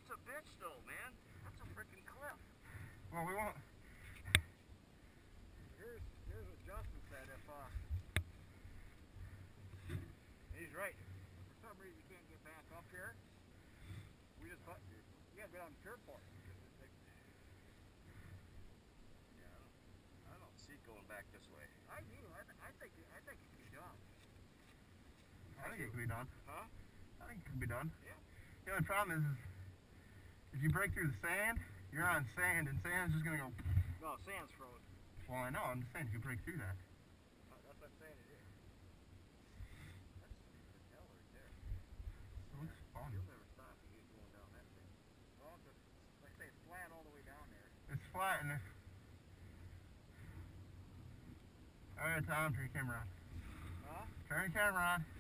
That's a bitch though, man. That's a freaking cliff. Well, we won't. Here's what Justin said. If he's right. If for some reason you can't get back up here, we just you gotta get on the dirt part. Yeah, I don't see it going back this way. I do. I think it can be done. I think it can be done. Huh? I think it can be done. Yeah. The only problem is if you break through the sand, you're on sand, and sand's just gonna go. No, sand's frozen. Well, I know. I'm just saying if you break through that. That's what I'm saying it is. That's the hell right there. It looks fun. You'll never stop you get going down that thing. Well, it's just, like I say, it's flat all the way down there. It's flat and it's. Alright, Tom, turn your camera on. Huh? Turn your camera on.